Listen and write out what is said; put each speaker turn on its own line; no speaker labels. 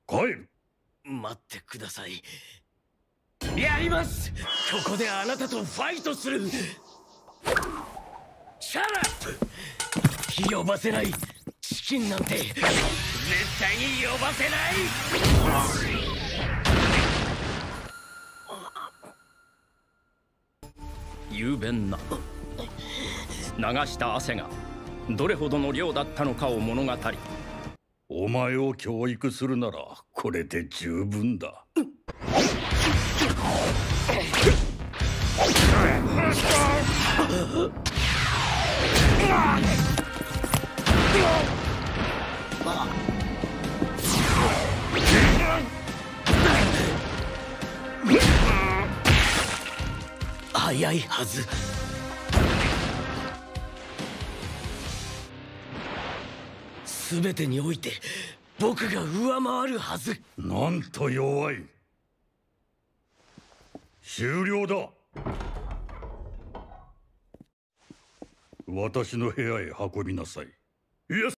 帰る。
待ってください。やります。ここであなたとファイトする。シャラップ。呼ばせない。チキンなんて絶対に呼ばせない。
雄弁な。流した汗がどれほどの量だったのかを物語り、
お前を教育するならこれで十分だ。
早いはず。全てにおいて僕が上回るはず。
なんと弱い。終了だ。私の部屋へ運びなさい。イエス。